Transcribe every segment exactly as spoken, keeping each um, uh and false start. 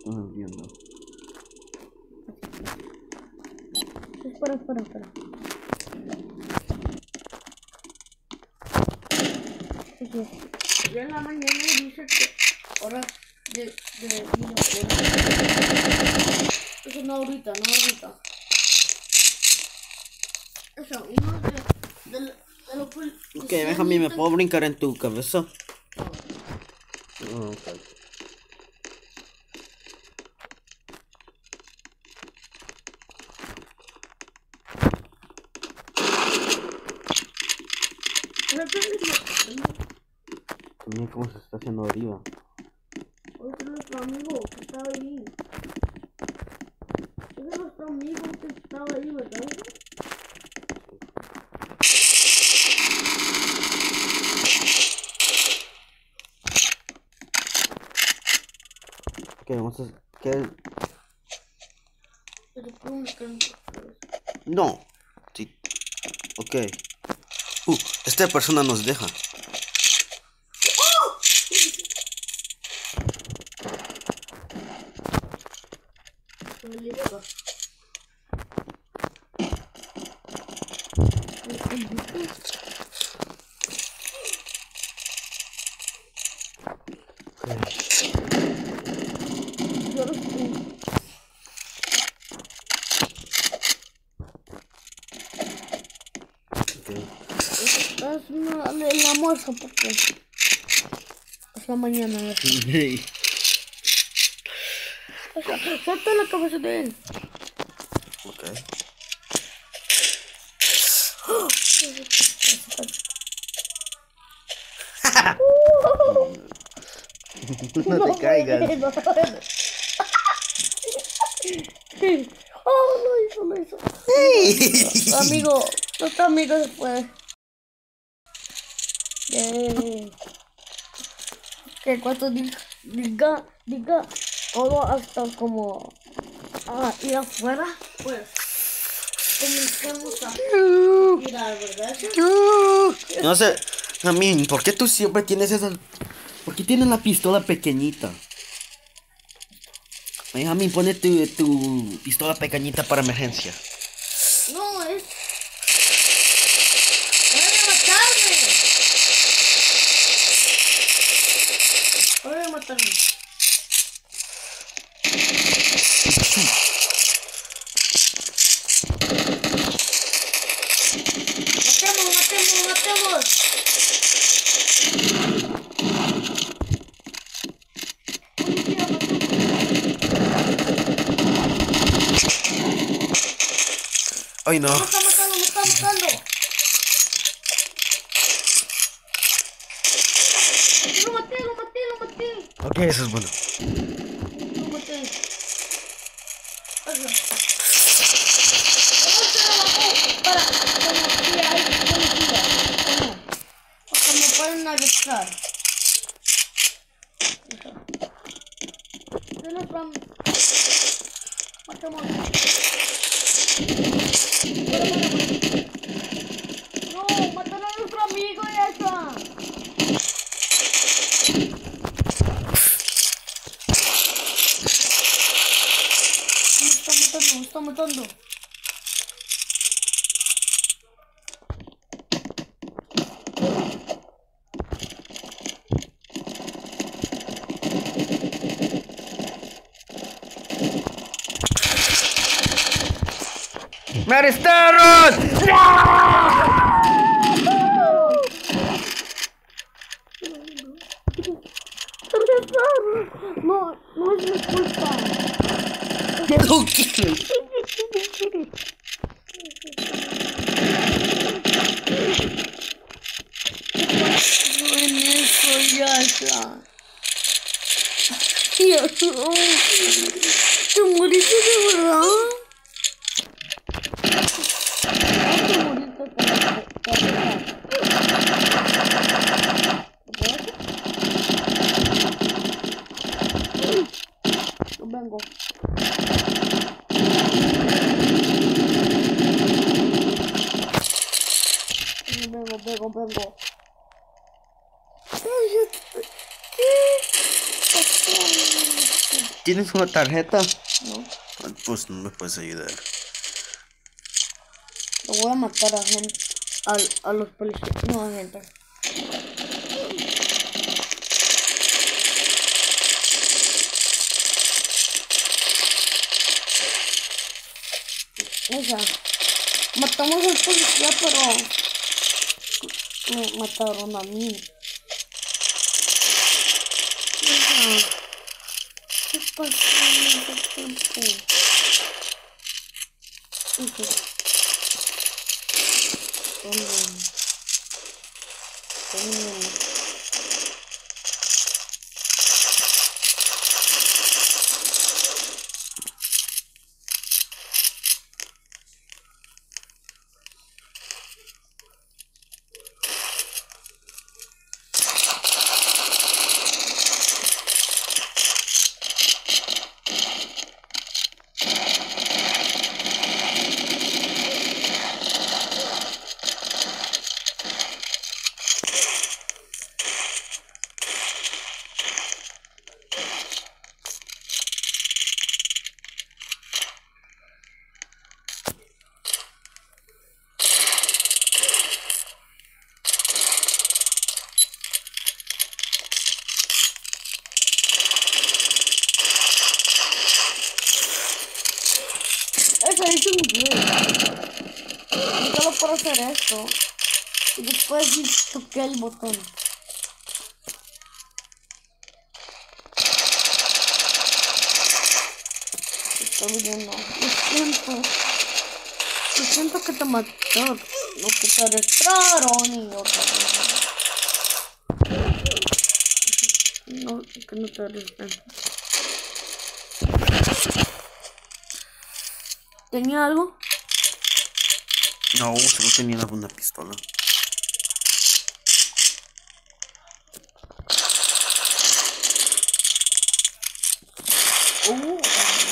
No entiendo. Espera, espera, espera. Ya en la mañana dice que horas de, de vida. Eso no ahorita, no ahorita. O sea, uno de, de, de lo que... Ok, Benjamín, ¿me puedo brincar en tu cabeza? Oh, okay. Mira cómo se está haciendo arriba. Ese es nuestro amigo que estaba ahí. Ese es nuestro amigo que estaba ahí, ¿verdad? Ok, vamos a... ¿Qué? Pero No. Sí. Ok. Uh, esta persona nos deja. Es una, el almuerzo porque es la mañana. Sí. Suelta la cabeza de él. Ok. No te caigas. Oh, lo hizo, lo hizo. Nuestro amigo, nuestro amigo se fue. Eh, que cuando diga, diga, diga todo hasta como a ir afuera, pues comencemos a mirar, ¿verdad? No sé, a mí, ¿por qué tú siempre tienes esa... ¿Por qué tienes la pistola pequeñita? Benjamín, pone tu, tu pistola pequeñita para emergencia. No, es... ¡Van a matarme! ¡Van a matarme! ¡Matemos, matemos, matemos! Ay, no. ¡Me está matando, me está matando! ¡Lo maté, lo maté, lo maté! Ok, eso es bueno. Lo maté. Hazlo. ¡Vamos a abajo! Para, como si hay policía. ¿O no? Porque me pueden arrestar. De los vamos. Matemos. No, mataron a nuestro amigo y eso. Me está matando, me está matando. ¡Me arrestaron! No, no es mi culpa. No en eso ya está. Dios, ¿te moriste de verdad? Vengo. Vengo, vengo, vengo. ¿Qué? ¿Tienes una tarjeta? No. Pues no me puedes ayudar. Lo voy a matar a gente. A, a los policías. No, a gente. Esa. Matamos al policía, pero me mataron a mí. Esa. ¿Qué pasó en ese tiempo? Esa. ¿Dónde? ¿Dónde? Esa hizo un video. Solo por hacer esto. Y después toqué el botón. Está viendo. Lo siento. Lo siento que te mataron. Lo que te arrestaron y otra vez. No, que no te arrestan. ¿Tenía algo? No, solo tenía una pistola. Uh,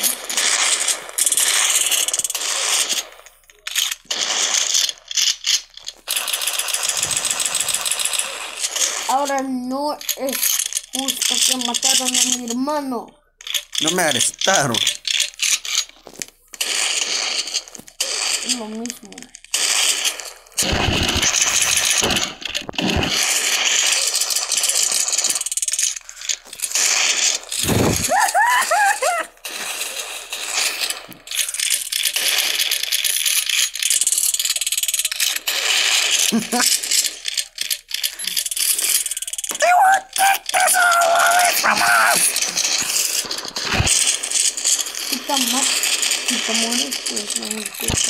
ahora no es justo que mataron a mi hermano. No me arrestaron. Es lo mismo. Si te amas, si te mueres, pues no me importa.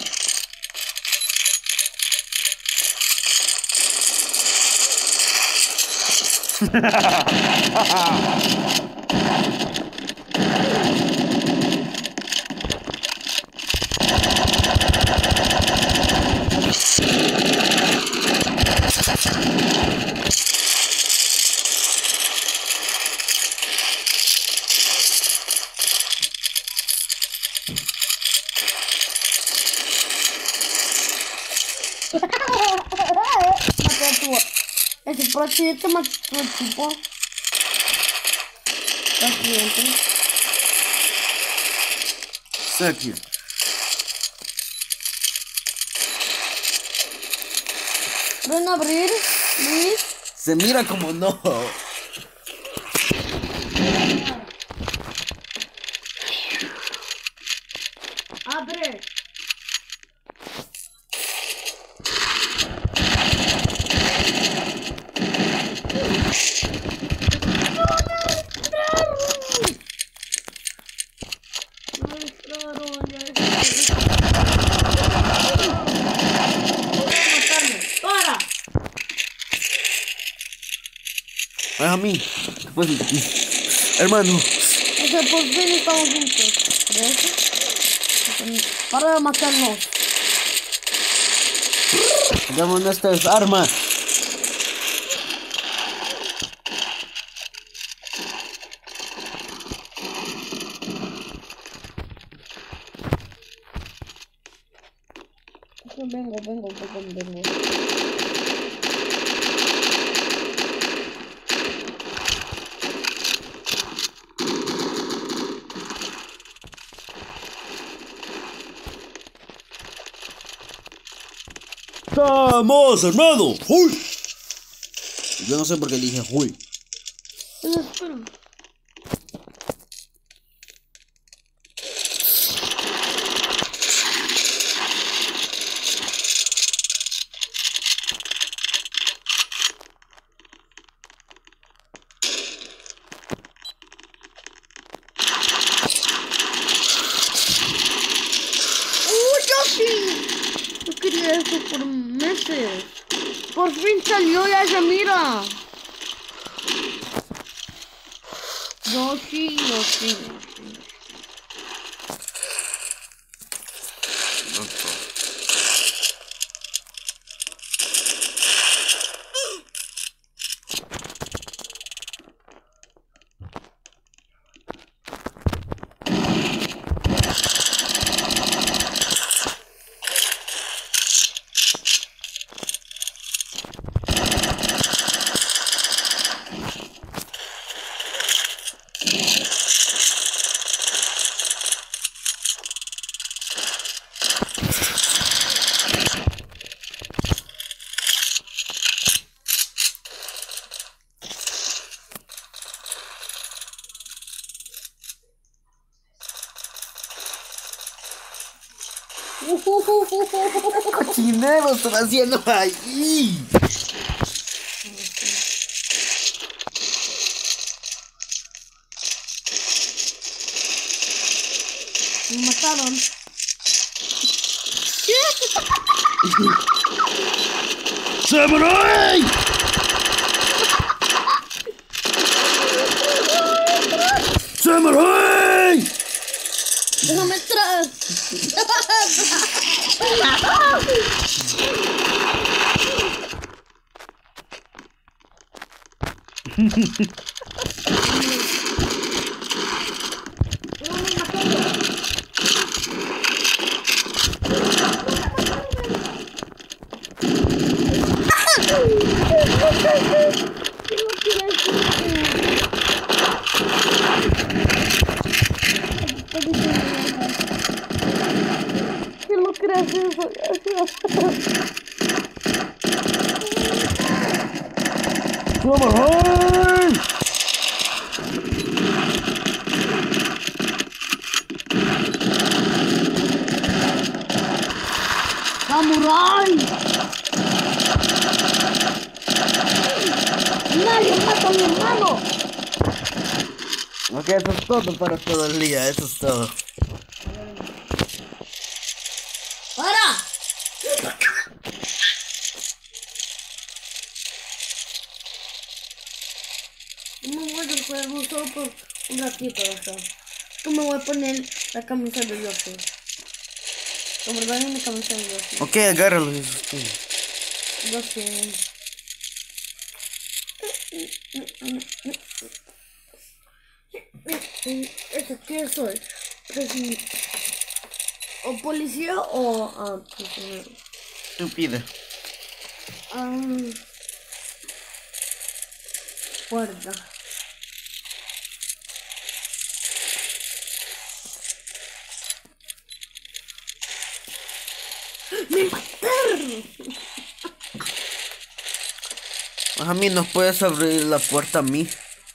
Maté a tu... Ese presidente mató al tipo. Presidente. Sergio. ¿Ven a abrir, Luis? Se mira como no. Abre. A mí. Pues, hermano. O sea, por fin estamos juntos. ¿Ves? Para de matarnos. Dame nuestras armas. Vengo, vengo, vengo, vengo. estamos, hermano. ¡Uy! Yo no sé por qué dije uy. Espera. Yo quería eso por meses. Por fin salió, ya se mira. Yoshi, Yoshi, Yoshi. Cochinero están haciendo ahí. Me mataron. ¡Samurai! ¡Samurai! Déjame atrás. ¿Qué lo crees eso? ¡Samurai! ¡Samurai! ¡Nadie mata a mi hermano! Ok, eso es todo para todo el día, eso es todo. ¡Para! No me voy a juego solo por un ratito, o sea. Yo me voy a poner la camisa de Yoshi. Como verdad es mi camisa de Yoshi. Ok, agárralo. Eso es todo. Yoshi. ¿Eso qué soy? Presi- ¿O policía o ah, prisionero? Tú pide. Ah, guarda. ¡Me mataron! A mí no puedes abrir la puerta a mí.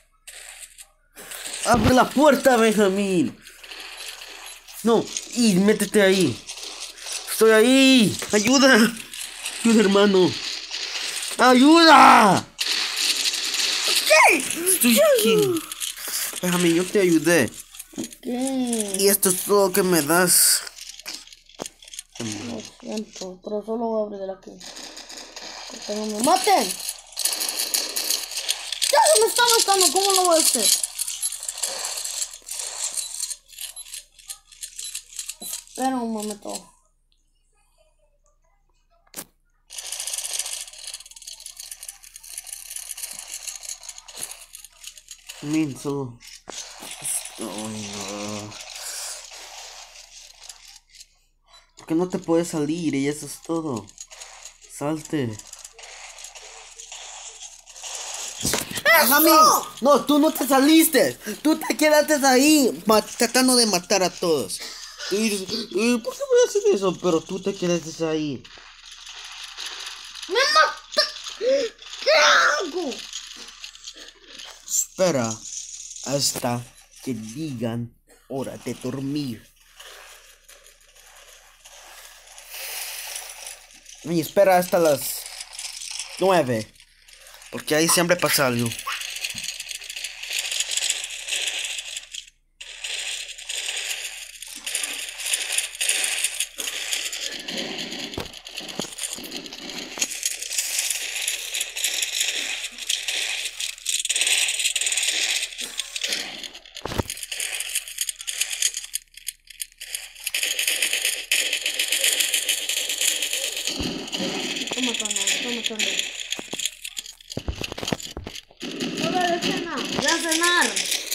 ¡Abre la puerta, Benjamín! No, y métete ahí. Estoy ahí. ¡Ayuda! ¡Ayuda, hermano! ¡Ayuda! ¿Qué? Estoy aquí. Benjamín, yo te ayudé. ¿Qué? Y esto es todo lo que me das. Lo siento, pero solo voy a abrir de aquí. Que no me maten. Ya se me está matando, ¿cómo lo voy a hacer? Espera un momento. Min, solo. Ay, no. Porque no te puedes salir y eso es todo. Salte. Benjamín, no, tú no te saliste. Tú te quedaste ahí ma- tratando de matar a todos. Tú dices, "Eh, ¿por qué voy a hacer eso?" Pero tú te quedaste ahí. ¿Qué hago? Espera hasta que digan hora de dormir. Y espera hasta las nueve. Porque ahí siempre pasa algo. Toma, toma, toma, toma. Hora de cenar. Voy a cenar.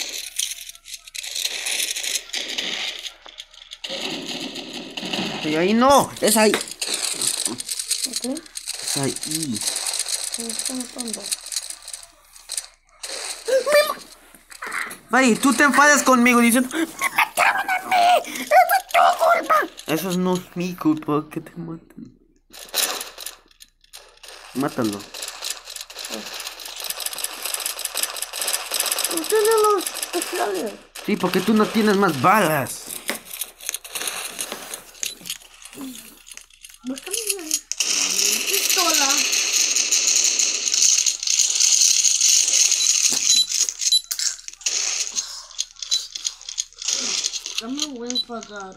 Y ahí no, es ahí. Ok. Es ahí. Me está matando. Ay, tú te enfadas conmigo diciendo, me mataron a mí, eso es tu culpa. Eso no es mi culpa, que te maten. Mátalo. Usted de los especiales. Sí, porque tú no tienes más balas. Búscame una pistola. Ya me voy a enfadar.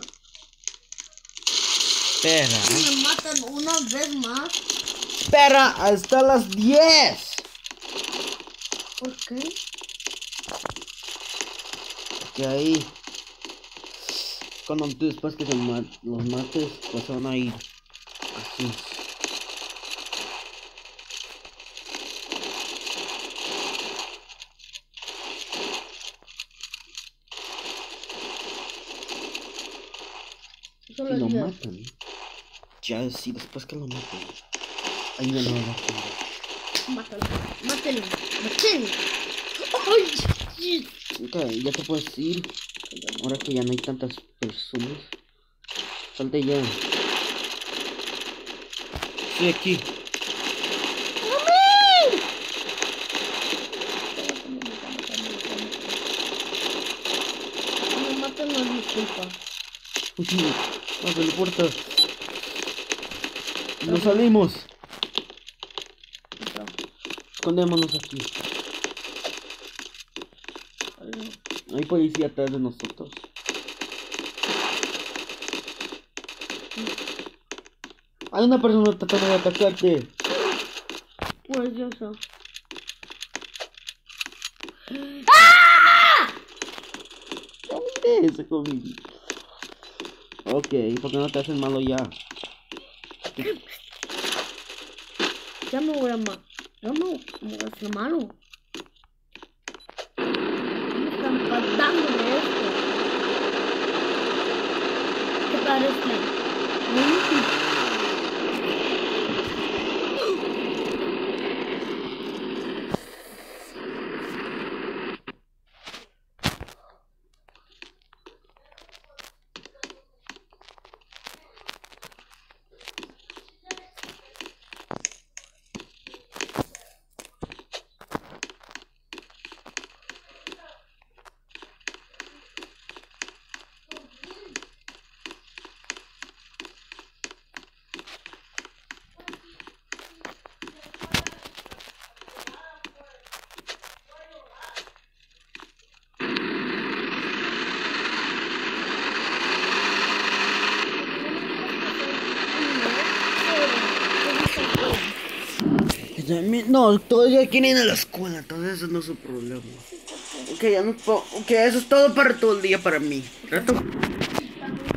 Espera. Si me matan una vez más. Espera hasta las diez. ¿Por qué? Que ahí, cuando tú después que se ma los mates, pues se van a ir así. Solo Si lo diez. matan, ya sí, después que lo maten, ahí ya no va a quedar. Mátalo. Mátelo. Mátelo. ¡Ay! Sí. Ok, ya te puedes ir. Ahora que ya no hay tantas personas. Salte ya. Estoy aquí. Si me matan no es mi culpa. Abre la puerta. Nos salimos. Escondémonos aquí. Hay policía atrás de nosotros. Hay una persona tratando de atacarte. Pues yo sé. ¿Dónde ese COVID? Ok, ¿por qué no te hacen malo ya? Ya me voy a matar. Ya me voy a hacer malo. Me están faltando de esto. ¿Qué parece? ¿Mm? No, todavía quieren ir a la escuela, entonces eso no es un problema. Ok, ya no puedo. Ok, eso es todo para todo el día para mí. ¿Trato?